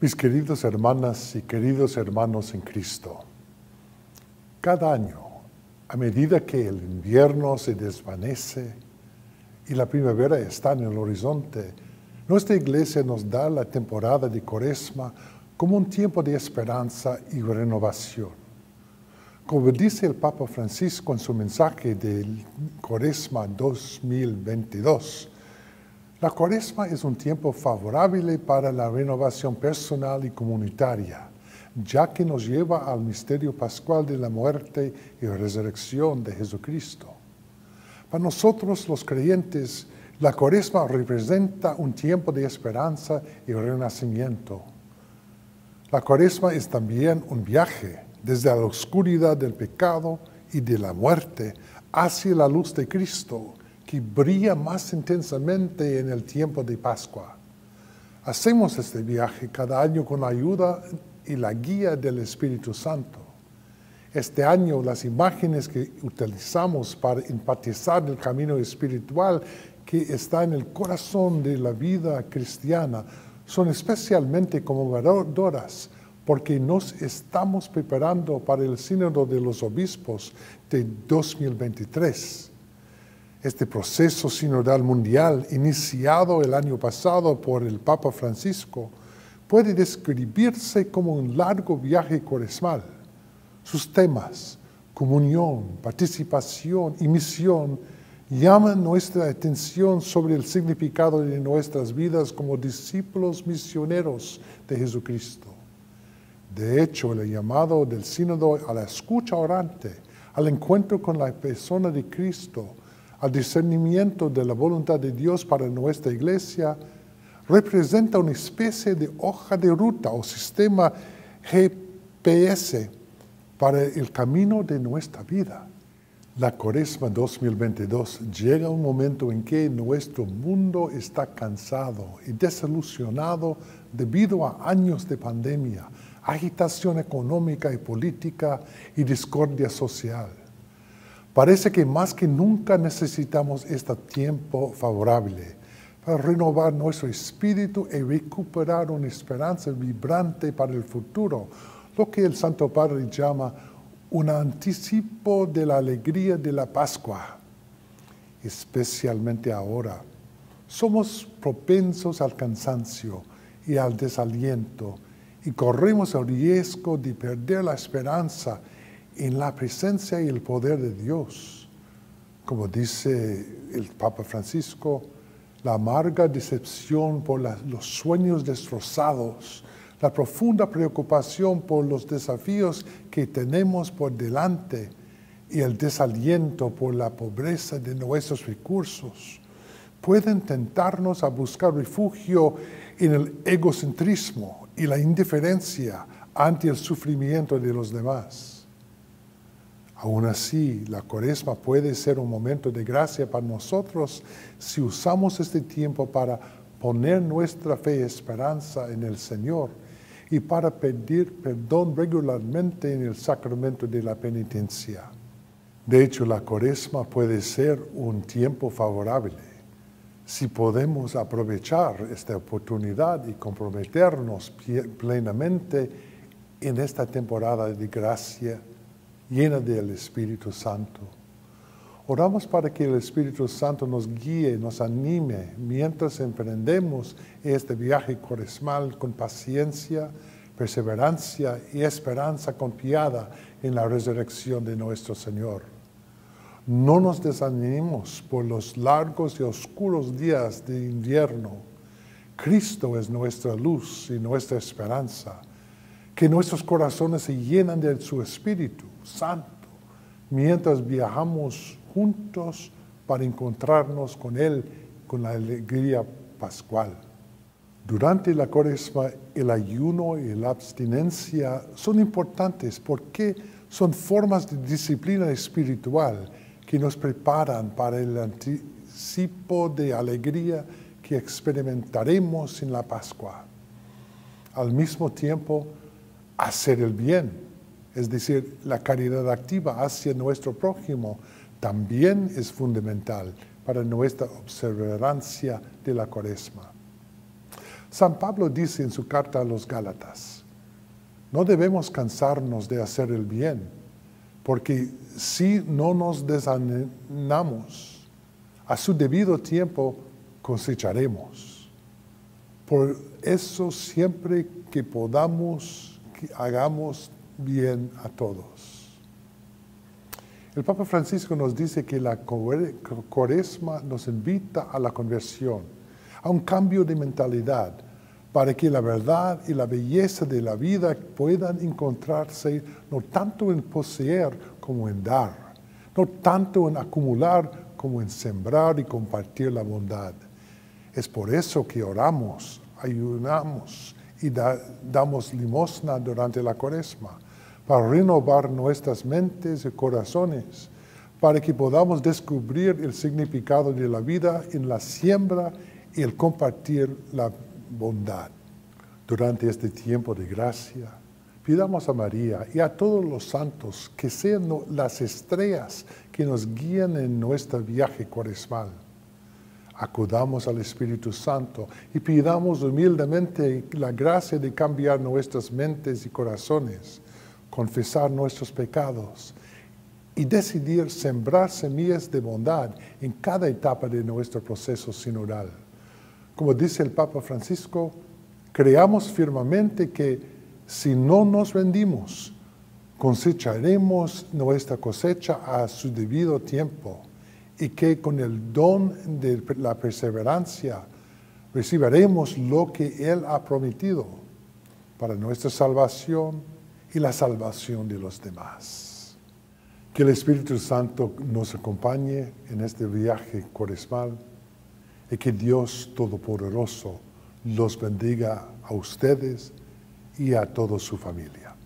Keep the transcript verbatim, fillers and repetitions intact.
Mis queridas hermanas y queridos hermanos en Cristo, cada año, a medida que el invierno se desvanece y la primavera está en el horizonte, nuestra iglesia nos da la temporada de Cuaresma como un tiempo de esperanza y renovación. Como dice el Papa Francisco en su mensaje del Cuaresma dos mil veintidós, la Cuaresma es un tiempo favorable para la renovación personal y comunitaria, ya que nos lleva al misterio pascual de la muerte y resurrección de Jesucristo. Para nosotros los creyentes, la Cuaresma representa un tiempo de esperanza y renacimiento. La Cuaresma es también un viaje desde la oscuridad del pecado y de la muerte hacia la luz de Cristo, que brilla más intensamente en el tiempo de Pascua. Hacemos este viaje cada año con la ayuda y la guía del Espíritu Santo. Este año las imágenes que utilizamos para enfatizar el camino espiritual que está en el corazón de la vida cristiana son especialmente conmovedoras porque nos estamos preparando para el Sínodo de los Obispos de dos mil veintitrés. Este proceso sinodal mundial, iniciado el año pasado por el Papa Francisco, puede describirse como un largo viaje cuaresmal. Sus temas, comunión, participación y misión, llaman nuestra atención sobre el significado de nuestras vidas como discípulos misioneros de Jesucristo. De hecho, el llamado del sínodo a la escucha orante, al encuentro con la persona de Cristo, al discernimiento de la voluntad de Dios para nuestra iglesia, representa una especie de hoja de ruta o sistema G P S para el camino de nuestra vida. La Cuaresma dos mil veintidós llega un momento en que nuestro mundo está cansado y desilusionado debido a años de pandemia, agitación económica y política y discordia social. Parece que más que nunca necesitamos este tiempo favorable para renovar nuestro espíritu y recuperar una esperanza vibrante para el futuro, lo que el Santo Padre llama un anticipo de la alegría de la Pascua. Especialmente ahora, somos propensos al cansancio y al desaliento y corremos el riesgo de perder la esperanza en la presencia y el poder de Dios. Como dice el Papa Francisco, la amarga decepción por la, los sueños destrozados, la profunda preocupación por los desafíos que tenemos por delante y el desaliento por la pobreza de nuestros recursos pueden tentarnos a buscar refugio en el egocentrismo y la indiferencia ante el sufrimiento de los demás. Aún así, la Cuaresma puede ser un momento de gracia para nosotros si usamos este tiempo para poner nuestra fe y esperanza en el Señor y para pedir perdón regularmente en el sacramento de la penitencia. De hecho, la Cuaresma puede ser un tiempo favorable si podemos aprovechar esta oportunidad y comprometernos plenamente en esta temporada de gracia llena del Espíritu Santo. Oramos para que el Espíritu Santo nos guíe, nos anime mientras emprendemos este viaje cuaresmal con paciencia, perseverancia y esperanza confiada en la resurrección de nuestro Señor. No nos desanimemos por los largos y oscuros días de invierno. Cristo es nuestra luz y nuestra esperanza. Que nuestros corazones se llenan de su Espíritu Santo mientras viajamos juntos para encontrarnos con Él con la alegría pascual. Durante la Cuaresma, el ayuno y la abstinencia son importantes porque son formas de disciplina espiritual que nos preparan para el anticipo de alegría que experimentaremos en la Pascua. Al mismo tiempo, hacer el bien, es decir, la caridad activa hacia nuestro prójimo, también es fundamental para nuestra observancia de la Cuaresma. San Pablo dice en su carta a los Gálatas, no debemos cansarnos de hacer el bien, porque si no nos desanimamos, a su debido tiempo cosecharemos. Por eso siempre que podamos, que hagamos bien a todos. El Papa Francisco nos dice que la Cuaresma nos invita a la conversión, a un cambio de mentalidad, para que la verdad y la belleza de la vida puedan encontrarse no tanto en poseer como en dar, no tanto en acumular como en sembrar y compartir la bondad. Es por eso que oramos, ayunamos y da, damos limosna durante la Cuaresma, para renovar nuestras mentes y corazones, para que podamos descubrir el significado de la vida en la siembra y el compartir la bondad. Durante este tiempo de gracia, pidamos a María y a todos los santos que sean las estrellas que nos guíen en nuestro viaje cuaresmal. Acudamos al Espíritu Santo y pidamos humildemente la gracia de cambiar nuestras mentes y corazones, confesar nuestros pecados y decidir sembrar semillas de bondad en cada etapa de nuestro proceso sinodal. Como dice el Papa Francisco, creamos firmemente que si no nos rendimos, cosecharemos nuestra cosecha a su debido tiempo y que con el don de la perseverancia recibiremos lo que Él ha prometido para nuestra salvación y la salvación de los demás. Que el Espíritu Santo nos acompañe en este viaje cuaresmal y que Dios Todopoderoso los bendiga a ustedes y a toda su familia.